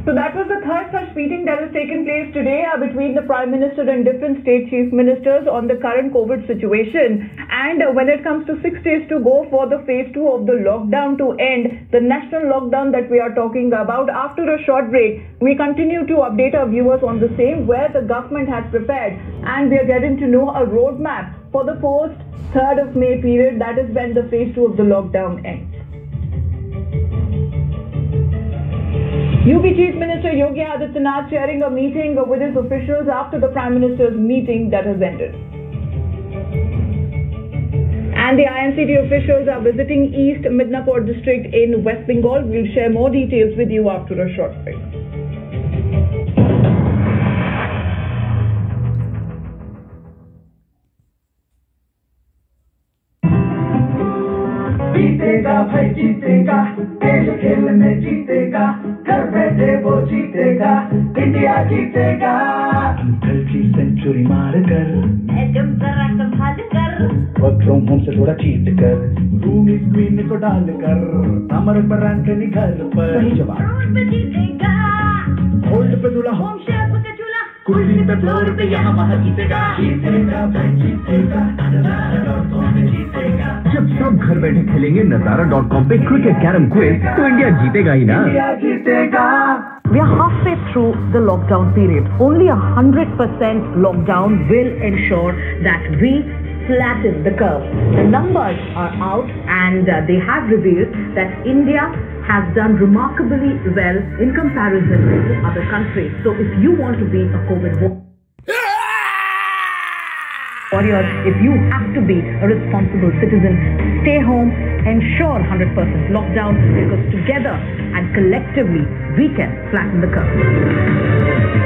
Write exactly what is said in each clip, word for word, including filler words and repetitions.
So that was the third such meeting that has taken place today uh, between the Prime Minister and different state chief ministers on the current COVID situation. And uh, when it comes to six days to go for the phase two of the lockdown to end, the national lockdown that we are talking about, after a short break, we continue to update our viewers on the same, where the government has prepared, and we are getting to know a roadmap for the post third of May period, that is when the phase two of the lockdown ends. U P Chief Minister Yogi Adityanath chairing a meeting with his officials after the Prime Minister's meeting that has ended. And the I N C T officials are visiting East Midnapore district in West Bengal. We'll share more details with you after a short break. जीतेगा भाई जीतेगा, खेल खेल में जीतेगा, घर बैठे वो जीतेगा, इंडिया जीतेगा। अंकल की सेंचुरी मार कर, एकदम जरा संभाल कर, वर्क फ्रॉम होम से थोड़ा चीट कर, रूमी स्क्रीन को डाल कर, कमर पर अंकनी घर पर, सही जवाब। रोड पे जीतेगा, होल्ड पे दूल्हा, होम शेफ का चूल्हा, कुर्सी पे फ्लोर पे यहाँ वहाँ जीतेगा, जीतेगा भाई जीतेगा, नज़ारा डॉट कॉम पे जीतेगा। जब सब घर बैठे खेलेंगे नज़ारा डॉट कॉम पे क्रिकेट कैरम क्विज, तो इंडिया जीतेगा ही ना। इंडिया जीतेगा। We are halfway through the lockdown period. Only a hundred percent lockdown will ensure that we flatten the curve. The numbers are out, and uh, they have revealed that India has done remarkably well in comparison to other countries. So if you want to be a COVID warrior, if you have to be a responsible citizen, stay home, ensure one hundred percent lockdown, because together and collectively we can flatten the curve.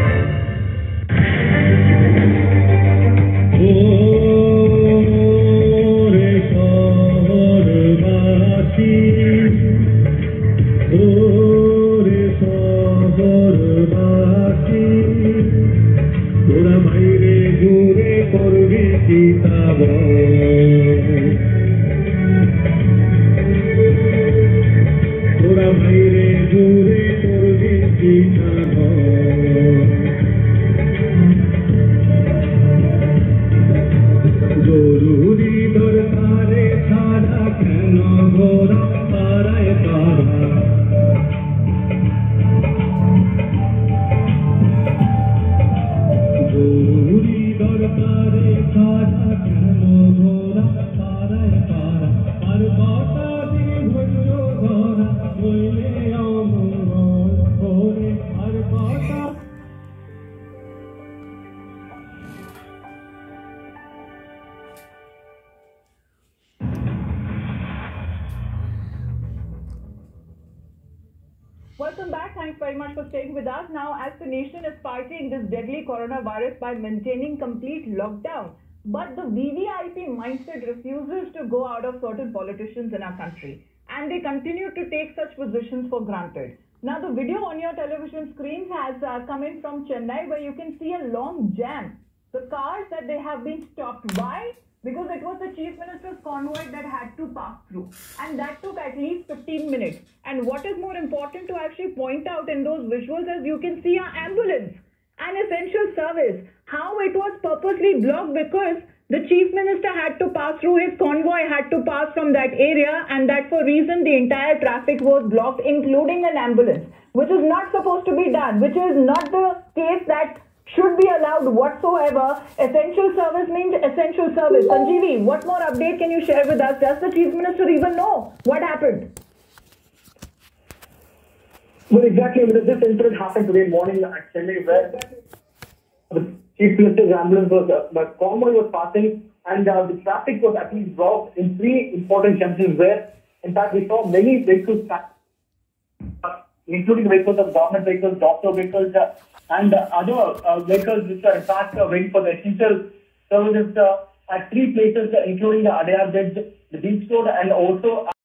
Welcome back. Thanks very much for staying with us. Now, as the nation is fighting this deadly coronavirus by maintaining complete lockdown, but the V V I P mindset refuses to go out of certain politicians in our country, and they continue to take such positions for granted. Now, the video on your television screens has uh, come in from Chennai, where you can see a long jam. The cars that they have been stopped. Why? Because it was the Chief Minister's convoy that had to pass through, and that took at least fifteen minutes. And what is more important to actually point out in those visuals is you can see an ambulance, an essential service, how it was purposely blocked, because the Chief Minister had to pass through, his convoy had to pass from that area, and that for reason the entire traffic was blocked, including an ambulance, which is not supposed to be done, which is not the case that should be allowed whatsoever. Essential service means essential service. Sanjeevi, what more update can you share with us? Does the Chief Minister even know what happened? Well, exactly. This incident happened today morning at Chennai, where the Chief Minister's ambulance was, uh, the convoy was passing, and uh, the traffic was at least blocked in three important junctions where, in fact, we saw many vehicles, uh, including vehicles of government vehicles, doctor vehicles, uh, and uh, other uh, vehicles which are in fact uh, waiting for the essential services uh, at three places, uh, including the Adayar Bridge, the Beach Road, and also